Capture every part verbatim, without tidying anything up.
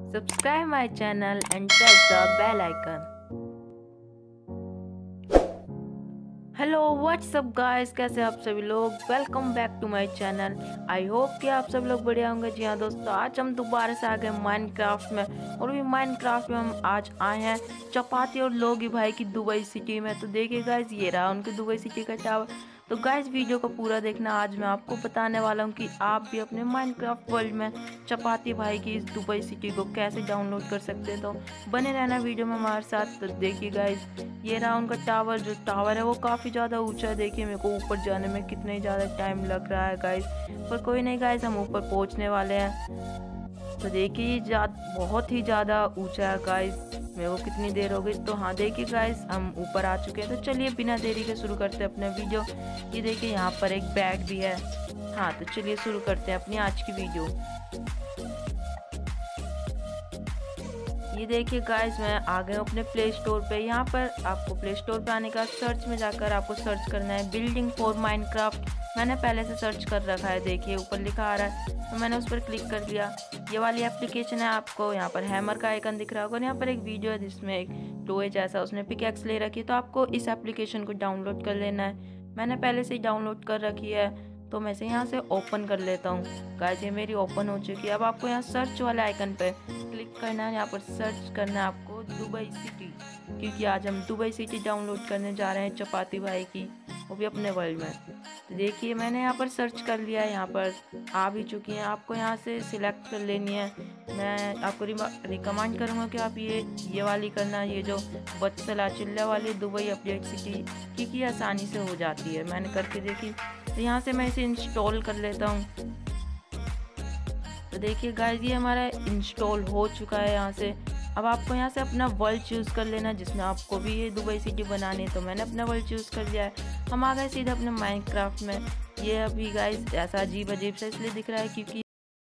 subscribe my channel and press the bell icon. Hello what's up guys, कैसे आप सभी लोग। Welcome back to my channel. I hope कि आप सब लोग बढ़िया होंगे। जी हाँ दोस्तों, आज हम दोबारा से आ गए माइनक्राफ्ट में, और भी माइनक्राफ्ट में हम आज आए हैं चपाती और लोगी भाई की दुबई सिटी में। तो देखिए गाइस, ये रहा उनकी दुबई सिटी का टावर। तो गाइस वीडियो को पूरा देखना। आज मैं आपको बताने वाला हूँ कि आप भी अपने माइनक्राफ्ट वर्ल्ड में चपाती भाई की इस दुबई सिटी को कैसे डाउनलोड कर सकते हैं। तो बने रहना वीडियो में हमारे साथ। तो देखिए गाइस, ये रहा उनका टावर। जो टावर है वो काफ़ी ज़्यादा ऊंचा है। देखिए मेरे को ऊपर जाने में कितने ही ज़्यादा टाइम लग रहा है गाइस, पर कोई नहीं गाइस, हम ऊपर पहुंचने वाले हैं। तो देखिए बहुत ही ज़्यादा ऊंचा है गाइस, मेरे को कितनी देर हो गई। तो हाँ देखिए गाइस, हम ऊपर आ चुके हैं। तो चलिए बिना देरी के शुरू करते हैं अपना वीडियो। ये देखिए यहाँ पर एक बैग भी है। हाँ तो चलिए शुरू करते हैं अपनी आज की वीडियो। ये देखिए गाइस, मैं आ गया हूँ अपने प्ले स्टोर पे। यहाँ पर आपको प्ले स्टोर पे आने का सर्च में जाकर आपको सर्च करना है बिल्डिंग फॉर माइनक्राफ्ट। मैंने पहले से सर्च कर रखा है, देखिए ऊपर लिखा आ रहा है, तो मैंने उस पर क्लिक कर दिया। ये वाली एप्लीकेशन है। आपको यहाँ पर हैमर का आइकन दिख रहा होगा, और यहाँ पर एक वीडियो है जिसमें एक टोए जैसा उसने पिकैक्स ले रखी है। तो आपको इस एप्लीकेशन को डाउनलोड कर लेना है। मैंने पहले से ही डाउनलोड कर रखी है, तो मैं से यहाँ से ओपन कर लेता हूँ। गाइस ये मेरी ओपन हो चुकी है। अब आपको यहाँ सर्च वाले आइकन पे क्लिक करना है। यहाँ पर सर्च करना है आपको दुबई सिटी, क्योंकि आज हम दुबई सिटी डाउनलोड करने जा रहे हैं चपाती भाई की, वो भी अपने वर्ल्ड में। तो देखिए मैंने यहाँ पर सर्च कर लिया है, यहाँ पर आ भी चुकी हैं। आपको यहाँ से सिलेक्ट कर लेनी है। मैं आपको रिकमेंड करूँगा कि आप ये ये वाली करना, ये जो बत्सला चिल्ला वाली दुबई अपडेट सिटी, क्योंकि आसानी से हो जाती है। मैंने करके देखी। तो यहाँ से मैं इसे इंस्टॉल कर लेता हूँ। तो देखिए गाइस, ये हमारा इंस्टॉल हो चुका है यहाँ से। अब आपको यहाँ से अपना वर्ल्ड चूज़ कर लेना जिसमें आपको भी ये दुबई सिटी बनानी है। तो मैंने अपना वर्ल्ड चूज़ कर लिया है। हम आ गए सीधे अपने माइनक्राफ्ट में। ये अभी गाइस ऐसा अजीब अजीब सा इसलिए दिख रहा है क्योंकि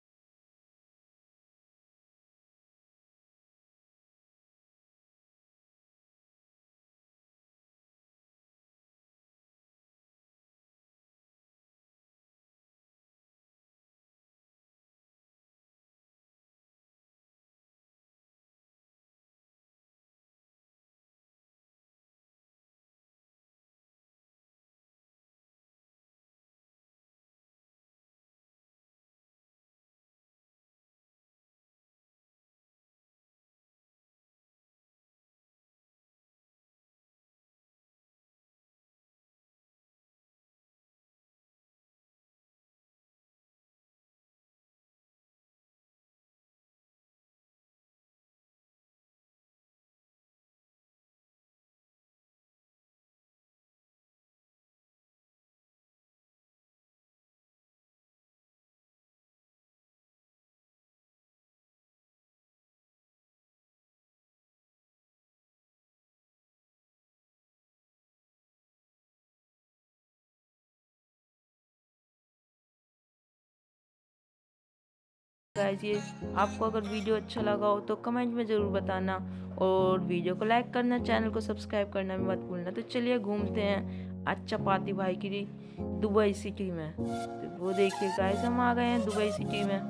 गाइस, ये आपको अगर वीडियो अच्छा लगा हो तो कमेंट में ज़रूर बताना, और वीडियो को लाइक करना, चैनल को सब्सक्राइब करना भी मत भूलना। तो चलिए घूमते हैं आज चपाती भाई की दुबई सिटी में। तो वो देखिए गाइस, हम आ गए हैं दुबई सिटी में।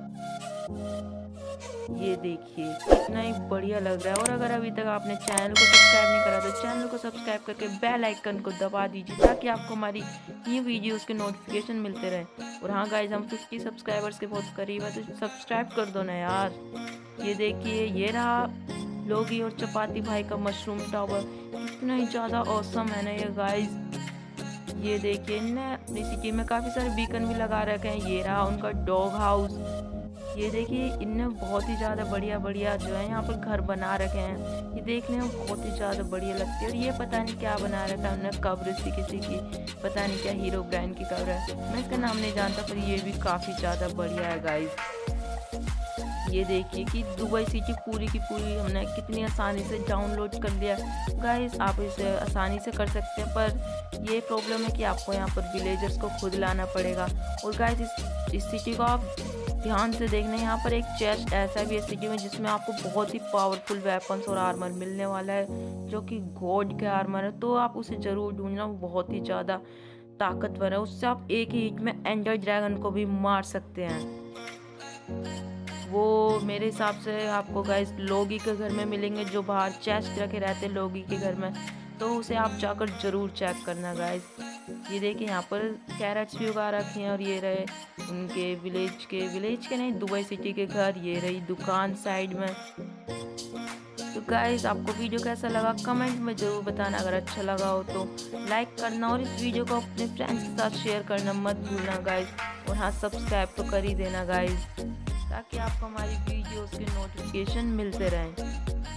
ये देखिए कितना ही बढ़िया लग रहा है। और अगर अभी तक आपने चैनल को सब्सक्राइब नहीं करा तो चैनल को सब्सक्राइब करके बेल आइकन को दबा दीजिए, ताकि आपको हमारी न्यू वीडियोस के नोटिफिकेशन मिलते रहे। और हाँ गाइस, हम पचास सब्सक्राइबर्स के बहुत करीब है, तो सब्सक्राइब कर दो ना यार। ये देखिए, ये रहा लोगी और चपाती भाई का मशरूम टावर। कितना ही ज़्यादा औसम है ना ये गाइस। ये देखिए, इनने अपनी सिटी में काफ़ी सारे बीकन भी लगा रखे हैं। ये रहा उनका डॉग हाउस। ये देखिए, इनने बहुत ही ज़्यादा बढ़िया बढ़िया जो है यहाँ पर घर बना रखे हैं। ये देखने में बहुत ही ज़्यादा बढ़िया लगती है। और ये पता नहीं क्या बना रखा है उन्होंने, कब्र सी किसी की, पता नहीं क्या हीरो ब्रांड की कब्र है, मैं इसका नाम नहीं जानता, पर ये भी काफ़ी ज़्यादा बढ़िया है गाइस। ये देखिए कि दुबई सिटी पूरी की पूरी हमने कितनी आसानी से डाउनलोड कर लिया गाइस। आप इसे आसानी से कर सकते हैं, पर ये प्रॉब्लम है कि आपको यहाँ पर विलेजर्स को खुद लाना पड़ेगा। और गाइस इस इस सिटी को आप ध्यान से देखना, यहाँ पर एक चेस्ट ऐसा भी है सिटी में जिसमें आपको बहुत ही पावरफुल वेपन्स और आर्मर मिलने वाला है, जो कि गॉड के आर्मर है। तो आप उसे ज़रूर ढूंढना, वो बहुत ही ज़्यादा ताकतवर है। उससे आप एक ही हिट में एंडर ड्रैगन को भी मार सकते हैं। वो मेरे हिसाब से आपको गाइस लोगी के घर में मिलेंगे, जो बाहर चेस्ट रखे रहते हैं लोगी के घर में, तो उसे आप जाकर ज़रूर चेक करना गाइस। ये देखिए यहाँ पर कैरेट्स भी उगा रखे हैं और ये रहे उनके विलेज के विलेज के नहीं दुबई सिटी के घर, ये रही दुकान साइड में। तो गाइस आपको वीडियो कैसा लगा कमेंट में ज़रूर बताना, अगर अच्छा लगा हो तो लाइक करना और इस वीडियो को अपने फ्रेंड्स के साथ शेयर करना मत भूलना गाइस। और हाँ सब्सक्राइब तो कर ही देना गाइस, ताकि आपको हमारी वीडियोस के नोटिफिकेशन मिलते रहें।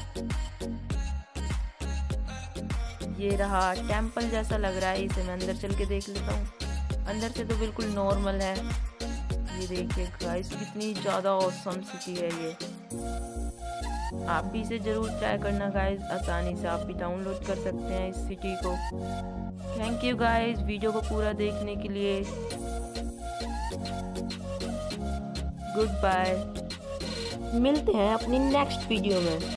ये रहा टेंपल जैसा लग रहा है, इसे मैं अंदर चल के देख लेता हूँ। अंदर से तो बिल्कुल नॉर्मल है। ये देखिए गाइस कितनी ज़्यादा ऑसम सिटी है ये। आप भी इसे ज़रूर ट्राई करना गाइस, आसानी से आप भी डाउनलोड कर सकते हैं इस सिटी को। थैंक यू गाइस वीडियो को पूरा देखने के लिए। गुड बाय, मिलते हैं अपनी नेक्स्ट वीडियो में।